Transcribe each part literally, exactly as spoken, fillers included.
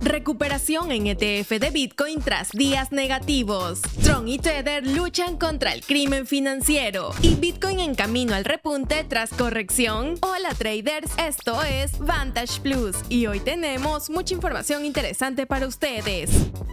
Recuperación en E T F de Bitcoin tras días negativos. Tron y Tether luchan contra el crimen financiero. Y Bitcoin en camino al repunte tras corrección. Hola traders, esto es Vantage Plus y hoy tenemos mucha información interesante para ustedes.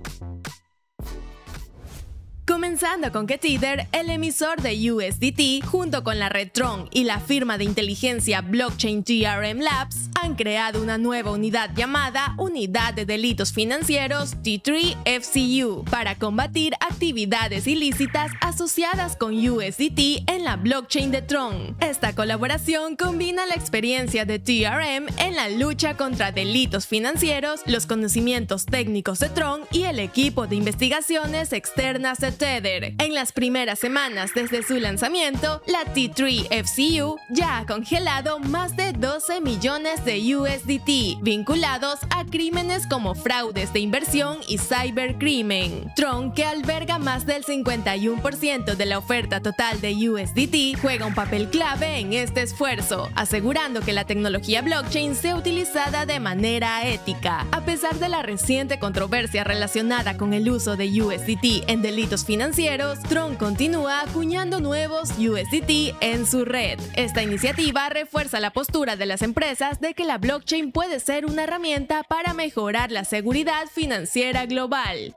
Comenzando con que Tether, el emisor de U S D T, junto con la red Tron y la firma de inteligencia blockchain T R M Labs, han creado una nueva unidad llamada Unidad de Delitos Financieros T tres F C U para combatir actividades ilícitas asociadas con U S D T en la blockchain de Tron. Esta colaboración combina la experiencia de T R M en la lucha contra delitos financieros, los conocimientos técnicos de Tron y el equipo de investigaciones externas de Tether. En las primeras semanas desde su lanzamiento, la T tres F C U ya ha congelado más de doce millones de U S D T vinculados a crímenes como fraudes de inversión y cybercrimen. Tron, que alberga más del cincuenta y uno por ciento de la oferta total de U S D T, juega un papel clave en este esfuerzo, asegurando que la tecnología blockchain sea utilizada de manera ética. A pesar de la reciente controversia relacionada con el uso de U S D T en delitos financieros, Tron continúa acuñando nuevos U S D T en su red. Esta iniciativa refuerza la postura de las empresas de que la blockchain puede ser una herramienta para mejorar la seguridad financiera global.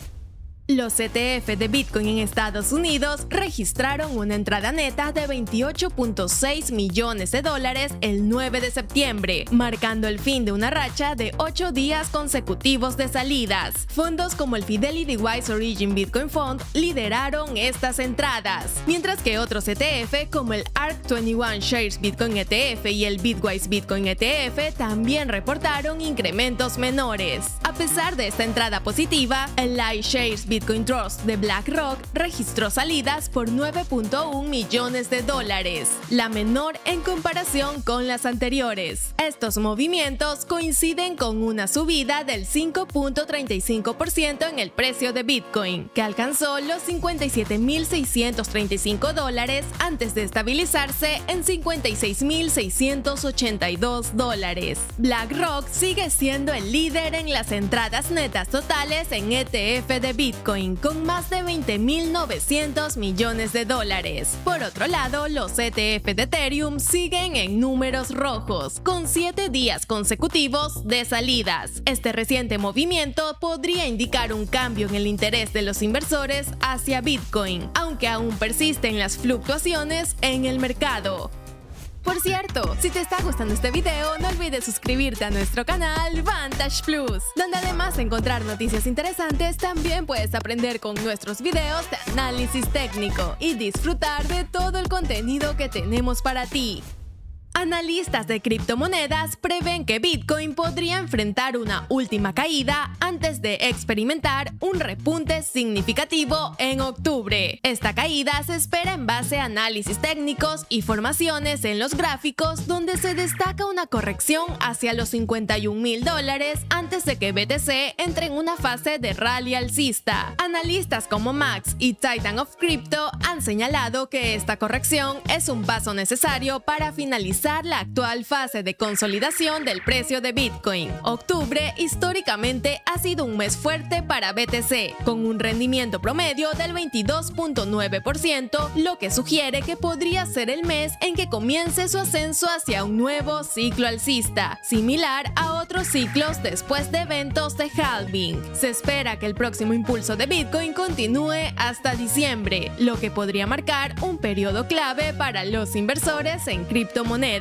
Los E T F de Bitcoin en Estados Unidos registraron una entrada neta de veintiocho punto seis millones de dólares el nueve de septiembre, marcando el fin de una racha de ocho días consecutivos de salidas. Fondos como el Fidelity Wise Origin Bitcoin Fund lideraron estas entradas, mientras que otros E T F como el A R K veintiuno Shares Bitcoin E T F y el Bitwise Bitcoin E T F también reportaron incrementos menores. A pesar de esta entrada positiva, el iShares Bitcoin Bitcoin Trust de BlackRock registró salidas por nueve punto uno millones de dólares, la menor en comparación con las anteriores. Estos movimientos coinciden con una subida del cinco punto treinta y cinco por ciento en el precio de Bitcoin, que alcanzó los cincuenta y siete mil seiscientos treinta y cinco dólares antes de estabilizarse en cincuenta y seis mil seiscientos ochenta y dos dólares. BlackRock sigue siendo el líder en las entradas netas totales en E T F de Bitcoin, con más de veinte mil novecientos millones de dólares. Por otro lado, los E T F de Ethereum siguen en números rojos, con siete días consecutivos de salidas. Este reciente movimiento podría indicar un cambio en el interés de los inversores hacia Bitcoin, aunque aún persisten las fluctuaciones en el mercado. Por cierto, si te está gustando este video, no olvides suscribirte a nuestro canal Vantage Plus, donde además de encontrar noticias interesantes, también puedes aprender con nuestros videos de análisis técnico y disfrutar de todo el contenido que tenemos para ti. Analistas de criptomonedas prevén que Bitcoin podría enfrentar una última caída antes de experimentar un repunte significativo en octubre. Esta caída se espera en base a análisis técnicos y formaciones en los gráficos, donde se destaca una corrección hacia los cincuenta y un mil dólares antes de que B T C entre en una fase de rally alcista. Analistas como Max y Titan of Crypto han señalado que esta corrección es un paso necesario para finalizar la actual fase de consolidación del precio de Bitcoin. Octubre históricamente ha sido un mes fuerte para B T C, con un rendimiento promedio del veintidós punto nueve por ciento, lo que sugiere que podría ser el mes en que comience su ascenso hacia un nuevo ciclo alcista, similar a otros ciclos después de eventos de halving. Se espera que el próximo impulso de Bitcoin continúe hasta diciembre, lo que podría marcar un periodo clave para los inversores en criptomonedas.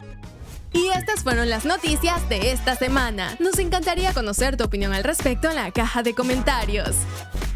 Y estas fueron las noticias de esta semana. Nos encantaría conocer tu opinión al respecto en la caja de comentarios.